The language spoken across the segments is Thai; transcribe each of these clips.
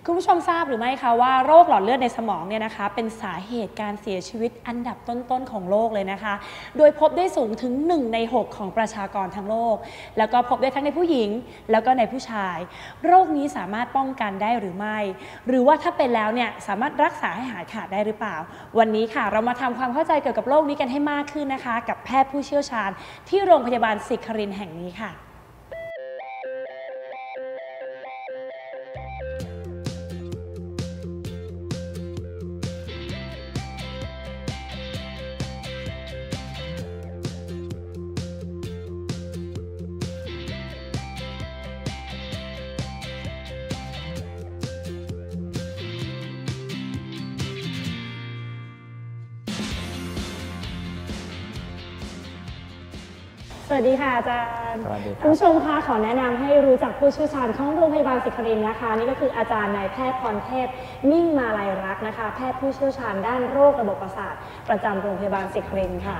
คุณผู้ชมทราบหรือไม่คะว่าโรคหลอดเลือดในสมองเนี่ยนะคะเป็นสาเหตุการเสียชีวิตอันดับต้นๆของโลกเลยนะคะโดยพบได้สูงถึง1 ใน 6ของประชากรทั้งโลกแล้วก็พบได้ทั้งในผู้หญิงแล้วก็ในผู้ชายโรคนี้สามารถป้องกันได้หรือไม่หรือว่าถ้าเป็นแล้วเนี่ยสามารถรักษาให้หายขาดได้หรือเปล่าวันนี้ค่ะเรามาทำความเข้าใจเกี่ยวกับโรคนี้กันให้มากขึ้นนะคะกับแพทย์ผู้เชี่ยวชาญที่โรงพยาบาลศิครินทร์แห่งนี้ค่ะสวัสดีค่ะอาจารย์คุณผู้ชมคะขอแนะนำให้รู้จักผู้เชี่ยวชาญของโรงพยาบาลศิครินทร์นะคะนี่ก็คืออาจารย์นายแพทย์พรเทพมิ่งมาลัยรักษ์นะคะแพทย์ผู้เชี่ยวชาญด้านโรคระบบประสาทประจำโรงพยาบาลศิครินทร์ค่ะ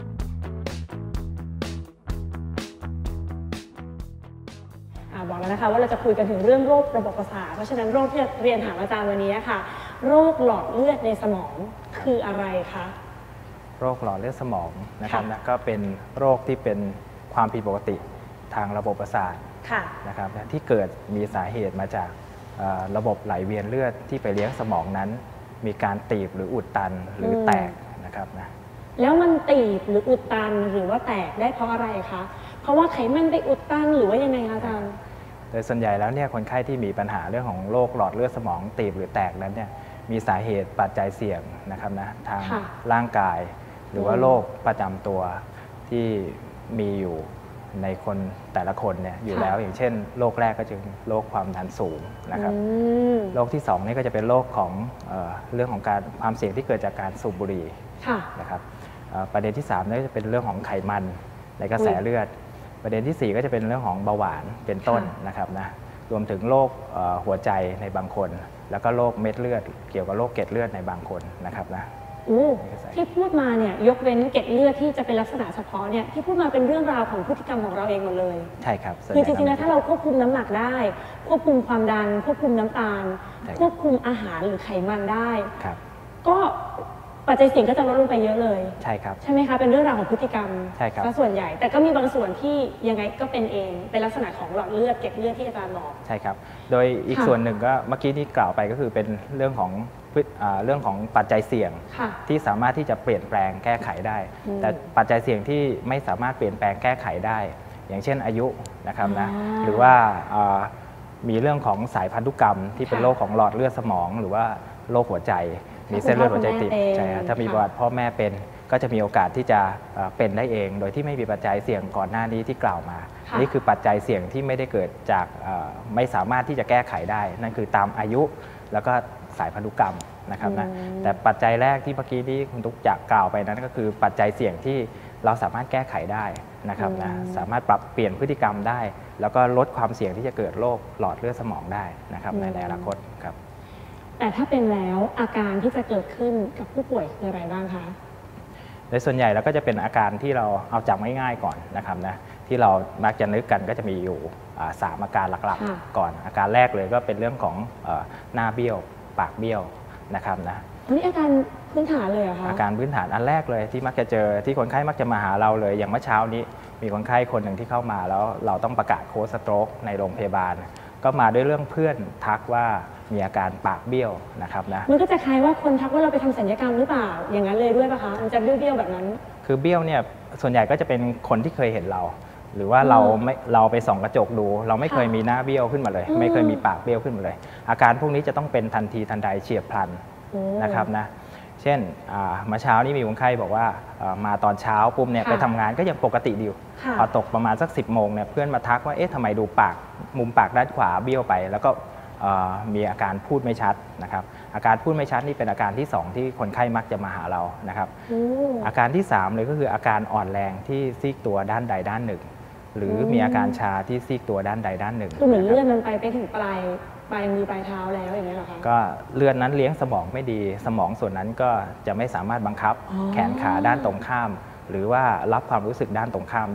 บอกแล้วนะคะว่าเราจะคุยกันถึงเรื่องโรคระบบประสาทเพราะฉะนั้นโรคที่จะเรียนถามอาจารย์วันนี้ค่ะโรคหลอดเลือดในสมองคืออะไรคะโรคหลอดเลือดสมองนะครับก็เป็นโรคที่เป็นความผิดปกติทางระบบประสาทนะครับที่เกิดมีสาเหตุมาจากระบบไหลเวียนเลือดที่ไปเลี้ยงสมองนั้นมีการตีบหรืออุดตันหรือแตกนะครับนะแล้วมันตีบหรืออุดตันหรือว่าแตกได้เพราะอะไรคะเพราะว่าไขมันไปอุดตันหรือว่ายังไงคะอาจารย์โดยส่วนใหญ่แล้วเนี่ยคนไข้ที่มีปัญหาเรื่องของโรคหลอดเลือดสมองตีบหรือแตกนั้นเนี่ยมีสาเหตุปัจจัยเสี่ยงนะครับนะทางร่างกายหรือว่าโรคประจำตัวที่มีอยู่ในคนแต่ละคนเนี่ยอยู่แล้วอย่างเช่นโรคแรกก็จะเป็นโรคความดันสูงนะครับโรคที่2นี่ก็จะเป็นโรคของเรื่องของการความเสี่ยงที่เกิดจากการสูบบุหรี่นะครับประเด็นที่3นี่ก็จะเป็นเรื่องของไขมันในกระแสเลือดประเด็นที่4ก็จะเป็นเรื่องของเบาหวานเป็นต้นนะครับนะรวมถึงโรคหัวใจในบางคนแล้วก็โรคเม็ดเลือดเกี่ยวกับโรคเกล็ดเลือดในบางคนนะครับนะที่พูดมาเนี่ยยกเว้นเกล็ดเลือดที่จะเป็นลักษณะเฉพาะเนี่ยที่พูดมาเป็นเรื่องราวของพฤติกรรมของเราเองหมดเลยใช่ครับคือจริงๆแล้วถ้าเราควบคุมน้ำหนักได้ควบคุมความดันควบคุมน้ำตาลควบคุมอาหารหรือไขมันได้ก็ปัจจัยเสี่ยงก็จะลดลงไปเยอะเลยใช่ครับใช่ไหมคะเป็นเรื่องราวของพฤติกรรมใช่ครับส่วนใหญ่แต่ก็มีบางส่วนที่ยังไงก็เป็นเองเป็นลักษณะของหลอดเลือดเกล็ดเลือดที่อาจารย์บอกใช่ครับโดยอีกส่วนหนึ่งก็เมื่อกี้ที่กล่าวไปก็คือเป็นเรื่องของปัจจัยเสี่ยงที่สามารถที่จะเปลี่ยนแปลงแก้ไขได้แต่ปัจจัยเสี่ยงที่ไม่สามารถเปลี่ยนแปลงแก้ไขได้อย่างเช่นอายุนะครับนะหรือว่ามีเรื่องของสายพันธุกรรมที่เป็นโรคของหลอดเลือดสมองหรือว่าโรคหัวใจมีเส้นเลือดหัวใจตีบใช่ถ้ามีประวัติพ่อแม่เป็นก็จะมีโอกาสที่จะเป็นได้เองโดยที่ไม่มีปัจจัยเสี่ยงก่อนหน้านี้ที่กล่าวมานี่คือปัจจัยเสี่ยงที่ไม่ได้เกิดจากไม่สามารถที่จะแก้ไขได้นั่นคือตามอายุแล้วก็สายพันธุกรรมนะครับนะแต่ปัจจัยแรกที่เมื่อกี้ที่คุณตุ๊กจะกล่าวไปนั้นก็คือปัจจัยเสี่ยงที่เราสามารถแก้ไขได้นะครับนะสามารถปรับเปลี่ยนพฤติกรรมได้แล้วก็ลดความเสี่ยงที่จะเกิดโรคหลอดเลือดสมองได้นะครับในอนาคตครับแต่ถ้าเป็นแล้วอาการที่จะเกิดขึ้นกับผู้ป่วยคืออะไรบ้างคะโดยส่วนใหญ่แล้วก็จะเป็นอาการที่เราเอาจำง่ายๆก่อนนะครับนะที่เรามักจะนึกกันก็จะมีอยู่3อาการหลักๆก่อนอาการแรกเลยก็เป็นเรื่องของหน้าเบี้ยวปากเบี้ยวนะครับนะนี่อาการพื้นฐานเลยเหรอคะอาการพื้นฐานอันแรกเลยที่มักจะเจอที่คนไข้มักจะมาหาเราเลยอย่างเมื่อเช้านี้มีคนไข้คนหนึ่งที่เข้ามาแล้วเราต้องประกาศโค้ดสโตรกในโรงพยาบาลก็มาด้วยเรื่องเพื่อนทักว่ามีอาการปากเบี้ยวนะครับนะมันก็จะคล้ายว่าคนทักว่าเราไปทำศัลยกรรมหรือเปล่าอย่างนั้นเลยด้วยป่ะคะมันจะเบี้ยวแบบนั้นคือเบี้ยวเนี่ยส่วนใหญ่ก็จะเป็นคนที่เคยเห็นเราหรือว่าเราไปส่องกระจกดูเราไม่เคยมีหน้าเบี้ยวขึ้นมาเลยไม่เคยมีปากเบี้ยวขึ้นมาเลยอาการพวกนี้จะต้องเป็นทันทีทันใดเฉียบพลันนะครับนะเช่นเมื่อเช้านี้มีคนไข้บอกว่ามาตอนเช้าปุ๊บเนี่ยไปทำงานก็ยังปกติดีพอตกประมาณสัก10 โมงเนี่ยเพื่อนมาทักว่าเอ๊ะทำไมดูปากมุมปากด้านขวาเบี้ยวไปแล้วก็มีอาการพูดไม่ชัดนะครับอาการพูดไม่ชัดนี่เป็นอาการที่2ที่คนไข้มักจะมาหาเรานะครับอาการที่3เลยก็คืออาการอ่อนแรงที่ซีกตัวด้านใดด้านหนึ่งหรือมีอาการชาที่ซีกตัวด้านใดด้านหนึ่งคือเหมือนเลือดมันไปถึงปลายมือปลายเท้าแล้วอย่างนี้เหรอคะก็เลือดนั้นเลี้ยงสมองไม่ดีสมองส่วนนั้นก็จะไม่สามารถบังคับแขนขาด้านตรงข้ามหรือว่ารับความรู้สึกด้านตรงข้ามได้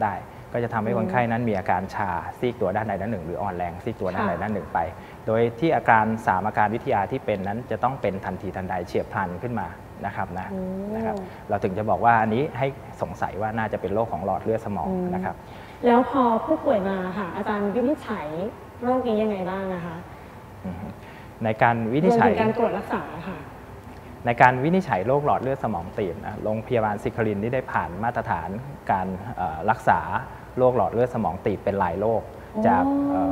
ก็จะทำให้คนไข้นั้นมีอาการชาซีกตัวด้านใดด้านหนึ่งหรืออ่อนแรงซีกตัวด้านใดด้านหนึ่งไปโดยที่อาการ3อาการวิทยาที่เป็นนั้นจะต้องเป็นทันทีทันใดเฉียบพลันขึ้นมานะครับเราถึงจะบอกว่าอันนี้ให้สงสัยว่าน่าจะเป็นโรคของหลอดเลือดสมองนะครับแล้วพอผู้ป่วยมาค่ะอาจารย์วินิจฉัยโรคนี้ยังไงบ้างนะคะในการวินิจฉัยการตรวจรักษาค่ะในการวินิจฉัยโรคหลอดเลือดสมองตีบนะโรงพยาบาลศิครินทร์ที่ได้ผ่านมาตรฐานการรักษาโรคหลอดเลือดสมองตีบเป็นหลายโรคจาก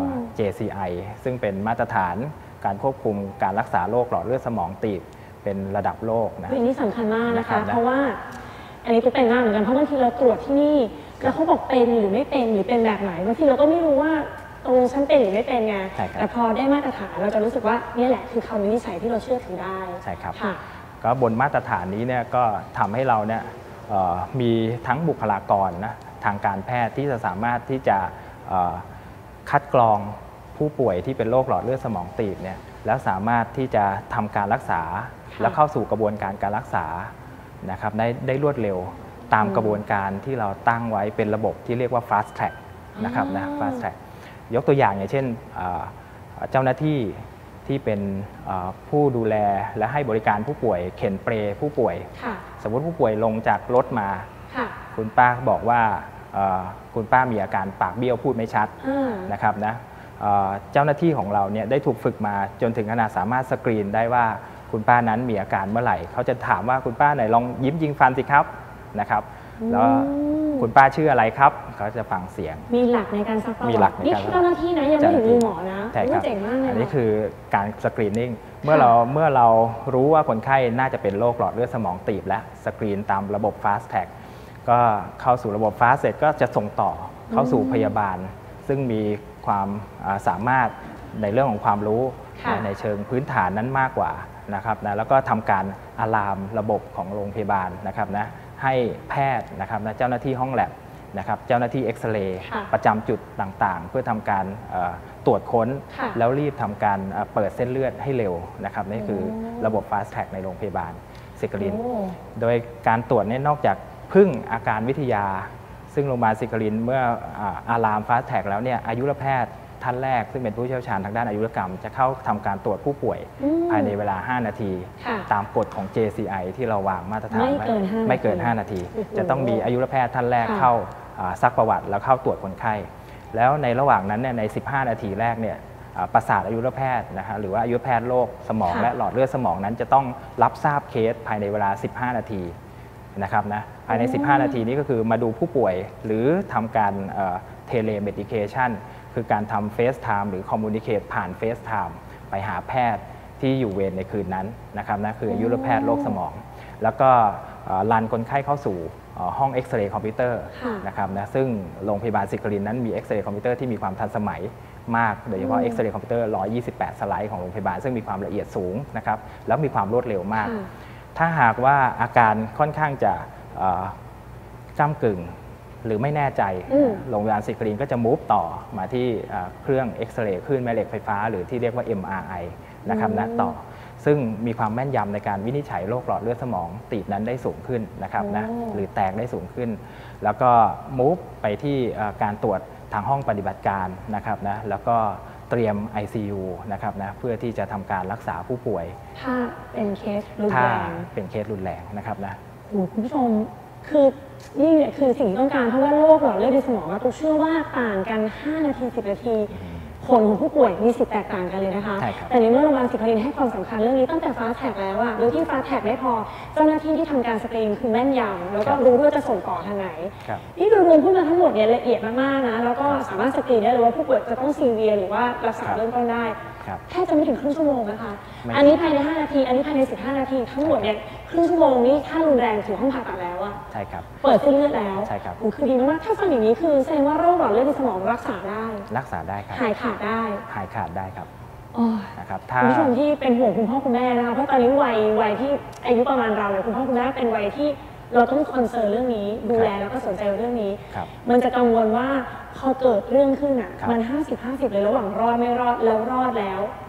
JCI ซึ่งเป็นมาตรฐานการควบคุมการรักษาโรคหลอดเลือดสมองตีบเป็นระดับโลกนะอันนี้สำคัญมากนะคะเพราะว่าอันนี้ก็เป็นมากเหมือนกันเพราะบางทีเราตรวจที่นี่แล้วเขาบอกเป็นหรือไม่เป็นหรือเป็นแบบไหนบางทีเราก็ไม่รู้ว่าตรงฉันเป็นหรือไม่เป็นไงแต่พอได้มาตรฐานเราจะรู้สึกว่านี่แหละคือคำวินิจฉัยที่เราเชื่อถือได้ใช่ครับก็บนมาตรฐานนี้เนี่ยก็ทำให้เราเนี่ยมีทั้งบุคลากรนะทางการแพทย์ที่จะสามารถที่จะคัดกรองผู้ป่วยที่เป็นโรคหลอดเลือดสมองตีบเนี่ยแล้วสามารถที่จะทำการรักษาและเข้าสู่กระบวนการรักษานะครับได้รวดเร็วตามกระบวนการที่เราตั้งไว้เป็นระบบที่เรียกว่า fast track นะครับfast track ยกตัวอย่างอย่างเช่นเจ้าหน้าที่ที่เป็นผู้ดูแลและให้บริการผู้ป่วยเข็นเปรผู้ป่วยสมมติผู้ป่วยลงจากรถมาคุณป้าบอกว่าคุณป้ามีอาการปากเบี้ยวพูดไม่ชัดนะครับนะเจ้าหน้าที่ของเราเนี่ยได้ถูกฝึกมาจนถึงขนาดสามารถสกรีนได้ว่าคุณป้านั้นมีอาการเมื่อไหร่เขาจะถามว่าคุณป้าไหนลองยิ้มยิงฟันสิครับนะครับแล้วคุณป้าชื่ออะไรครับเขาจะฟังเสียงมีหลักในการซักประวัตินี่เจ้าหน้าที่นะยังไม่ถึงมือหมอนะเจ๋งมากเลยอันนี้คือการสกรีนนิ่งเมื่อเรารู้ว่าคนไข้น่าจะเป็นโรคหลอดเลือดสมองตีบและสกรีนตามระบบ fast track ก็เข้าสู่ระบบ fast เสร็จก็จะส่งต่อเข้าสู่พยาบาลซึ่งมีความสามารถในเรื่องของความรู้ในเชิงพื้นฐานนั้นมากกว่านะครับนะแล้วก็ทำการอะลามระบบของโรงพยาบาลนะครับนะให้แพทย์นะครับนะเจ้าหน้าที่ห้องแลบนะครับเจ้าหน้าที่เอ็กซเรย์ประจำจุดต่างๆเพื่อทำการตรวจค้นแล้วรีบทำการเปิดเส้นเลือดให้เร็วนะครับนี่คือระบบ fast track ในโรงพยาบาลศิครินทร์โดยการตรวจเนี่ยนอกจากพึ่งอาการวิทยาซึ่งโรงพยาบาลศิครินทร์เมื่ออะลาม fast track แล้วเนี่ยอายุรแพทย์ท่านแรกซึ่งเป็นผู้เชี่ยวชาญทางด้านอายุรกรรมจะเข้าทำการตรวจผู้ป่วยภายในเวลา5นาทีตามกฎของ JCI ที่เราวางมาตรฐานไว้ไม่เกิน5นาทีจะต้องมีอายุรแพทย์ท่านแรกเข้าซักประวัติแล้วเข้าตรวจคนไข้แล้วในระหว่างนั้นเนี่ยใน15นาทีแรกเนี่ยประสาทอายุรแพทย์นะฮะหรือว่าอายุรแพทย์โรคสมองและหลอดเลือดสมองนั้นจะต้องรับทราบเคสภายในเวลา15นาทีนะครับนะภายใน15นาทีนี้ก็คือมาดูผู้ป่วยหรือทำการเทเลเมดิเคชันคือการทำเฟซไทม์หรือคอมมูนิเคตผ่านเฟซไทม์ไปหาแพทย์ที่อยู่เวรในคืนนั้นนะครับนะคืออายุรแพทย์โรคสมองแล้วก็รันคนไข้เข้าสู่ห้องเอ็กซเรย์คอมพิวเตอร์นะครับนะซึ่งโรงพยาบาลศิครินทร์นั้นมีเอ็กซเรย์คอมพิวเตอร์ที่มีความทันสมัยมากโดยเฉพาะเอ็กซเรย์คอมพิวเตอร์128สไลด์ของโรงพยาบาลซึ่งมีความละเอียดสูงนะครับแล้วมีความรวดเร็วมากถ้าหากว่าอาการค่อนข้างจะก้ำกึ่งหรือไม่แน่ใจโรงพยาบาลศิครินทร์ก็จะมูฟต่อมาที่เครื่องเอ็กซเรย์คลื่นแม่เหล็กไฟฟ้าหรือที่เรียกว่า MRI นะครับนะต่อซึ่งมีความแม่นยำในการวินิจฉัยโรคหลอดเลือดสมองตีบนั้นได้สูงขึ้นนะครับนะหรือแตกได้สูงขึ้นแล้วก็มูฟไปที่การตรวจทางห้องปฏิบัติการนะครับนะแล้วก็เตรียม ICU นะครับนะเพื่อที่จะทำการรักษาผู้ป่วยถ้าเป็นเคสรุนแรงนะครับนะคุณผู้ชมคือนี่แหละคือสิ่งที่ต้องการเพราะว่าโรคหลอดเลือดในสมองเราเชื่อว่าต่างกัน5นาที10นาทีผลของผู้ป่วยมีสิทธิ์แตกต่างกันเลยนะคะแต่ในเมื่อโรงพยาบาลศิครินทร์ให้ความสำคัญเรื่องนี้ตั้งแต่ฟาสต์แท็กแล้วอะโดยที่ฟาสต์แท็กไม่พอเจ้าหน้าที่ที่ทำการสกรีนคือแม่นยำแล้วก็รู้ว่าจะส่งต่อทางไหนนี่รวมๆพูดมาทั้งหมดเนี่ยละเอียดมากๆนะแล้วก็สามารถสกรีนได้เลยว่าผู้ป่วยจะต้องซีเวียหรือว่ารักษาเริ่มต้นได้แค่จะไม่ถึงครึ่งชั่วโมงนะคะอันนี้ภายใน5นาทีอันนี้ภายใน15นาทีทั้งหมดเนี่ยครึ่งชั่วโมงนี้ถ้ารุนแรงถึงห้องผ่าตัดแล้วอะใช่ครับเปิดเส้นเลือดแล้วใช่ครับคือดีมากถ้าฟังอย่างนี้คือแสดงว่าโรคหลอดเลือดในสมองรักษาได้ครับหายขาดได้ครับนะครับคุณผู้ชมที่เป็นห่วงคุณพ่อคุณแม่นะคะเพราะตอนนี้วัยที่อายุประมาณเราเนี่ยคุณพ่อคุณแม่เป็นวัยที่เราต้องคอนเซิร์นเรื่องนี้ดูแลแล้วก็สนใจเรื่องนี้มันจะกังวลว่าพอเกิดเรื่องขึ้นอ่ะมัน50-50เลยระหว่างรอดไม่รอดแล้วรอดแล้ว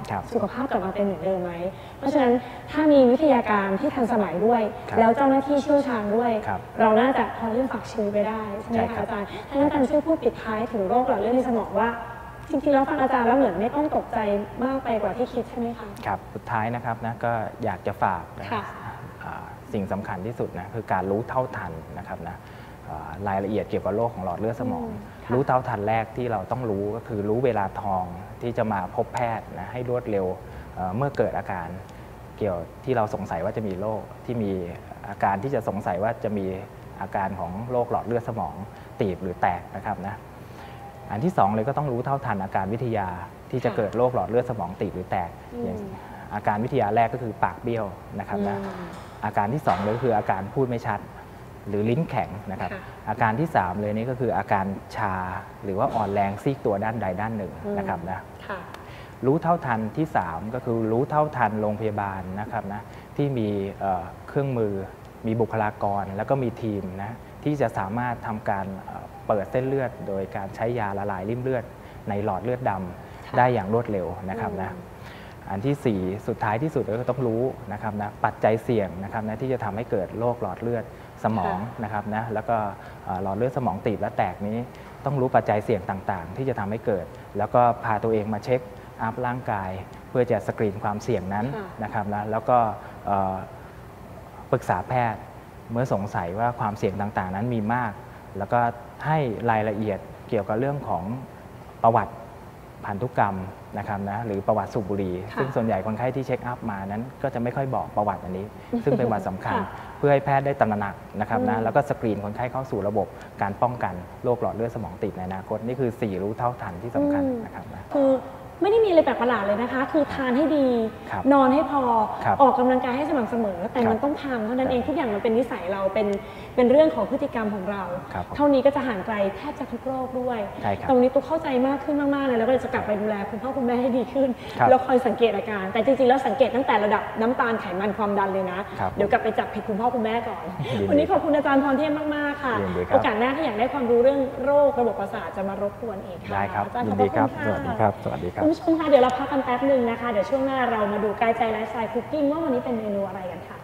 สุขภาพกลับมาเป็นเหมือนเดิมไหมเพราะฉะนั้นถ้ามีวิทยาการที่ทันสมัยด้วยแล้วเจ้าหน้าที่เชี่ยวชาญด้วยเราน่าจะพอเรื่องฝากชีวิตไปได้ใช่ไหมคะอาจารย์ถ้างั้นอาจารย์ช่วยพูดปิดท้ายถึงโรคหลอดเลือดในสมองว่าจริงๆแล้วฟังอาจารย์แล้วเหมือนไม่ต้องตกใจมากไปกว่าที่คิดใช่ไหมคะครับสุดท้ายนะครับนะก็อยากจะฝากสิ่งสำคัญที่สุดนะคือการรู้เท่าทันนะครับนะรายละเอียดเกี่ยวกับโรคของหลอดเลือดสมองรู้เท่าทันแรกที่เราต้องรู้ก็คือรู้เวลาทองที่จะมาพบแพทย์นะให้รวดเร็วเมื่อเกิดอาการเกี่ยวที่เราสงสัยว่าจะมีโรคที่มีอาการที่จะสงสัยว่าจะมีอาการของโรคหลอดเลือดสมองตีบหรือแตกนะครับนะอันที่2เลยก็ต้องรู้เท่าทันอาการวิทยาที่จะเกิดโรคหลอดเลือดสมองตีบหรือแตกอย่างอาการวิทยาแรกก็คือปากเบี้ยวนะครับนะอาการที่2เลยก็คืออาการพูดไม่ชัดหรือลิ้นแข็งนะครับอาการที่3เลยนี่ก็คืออาการชาหรือว่าอ่อนแรงซีกตัวด้านใดด้านหนึ่งนะครับนะรู้เท่าทันที่3ก็คือรู้เท่าทันโรงพยาบาลนะครับนะที่มีเครื่องมือมีบุคลากรแล้วก็มีทีมนะที่จะสามารถทำการเปิดเส้นเลือดโดยการใช้ยาละลายริ่มเลือดในหลอดเลือดดำได้อย่างรวดเร็วนะครับนะอันที่4สุดท้ายที่สุดก็ต้องรู้นะครับนะปัจจัยเสี่ยงนะครับนะที่จะทำให้เกิดโรคหลอดเลือดสมองนะครับนะแล้วก็หลอดเลือดสมองตีบและแตกนี้ต้องรู้ปัจจัยเสี่ยงต่างๆที่จะทำให้เกิดแล้วก็พาตัวเองมาเช็คอัพร่างกายเพื่อจะสกรีนความเสี่ยงนั้นนะครับนะแล้วก็ปรึกษาแพทย์เมื่อสงสัยว่าความเสี่ยงต่างๆนั้นมีมากแล้วก็ให้รายละเอียดเกี่ยวกับเรื่องของประวัติพันธุกรรมนะครับนะหรือประวัติสูบบุหรี่ซึ่งส่วนใหญ่คนไข้ที่เช็คอัพมานั้นก็จะไม่ค่อยบอกประวัติอันนี้ซึ่งเป็นประวัติสำคัญเพื่อให้แพทย์ได้ตระหนักนะครับนะแล้วก็สกรีนคนไข้เข้าสู่ระบบการป้องกันโรคหลอดเลือดสมองตีบในอนาคตนี่คือ4รู้เท่าทันที่สำคัญนะครับนะคือไม่ได้มีอะไรแปลกประหลาดเลยนะคะคือทานให้ดีนอนให้พอออกกำลังกายให้สม่ำเสมอแต่มันต้องทำเท่านั้นเองทุกอย่างมันเป็นนิสัยเราเป็นเรื่องของพฤติกรรมของเราเท่านี้ก็จะห่างไกลแทบจะทุกโรคด้วยตรงนี้ตุ๊กเข้าใจมากขึ้นมากๆเลยแล้วก็จะกลับไปดูแลคุณพ่อคุณแม่ให้ดีขึ้นแล้วคอยสังเกตอาการแต่จริงๆแล้วสังเกตตั้งแต่ระดับน้ำตาลไขมันความดันเลยนะเดี๋ยวกลับไปจับผิดคุณพ่อคุณแม่ก่อนวันนี้ขอบคุณอาจารย์พรเทพมากๆค่ะโอกาสหน้าถ้าอยากได้ความรู้เรื่องโรคระบบประสาทจะมารบกวนอีกค่ะได้ครับยินดีครับสวัสดีครับสวัสดีครับคุณผู้ชมคะเดี๋ยวเราพักกันแป๊บนึงนะคะเดี๋ยวช่วงหน้าเรามาดูกายใจไลฟ์สไตล์คุกกิ้งว่าวันนี้เป็นเมนูอะไรกันค่ะ